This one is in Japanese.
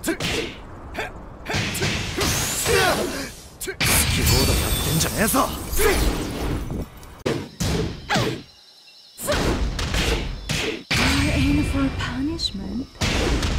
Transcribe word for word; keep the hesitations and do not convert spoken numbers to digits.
好き放題やってんじゃねえぞ。 You're in for punishment.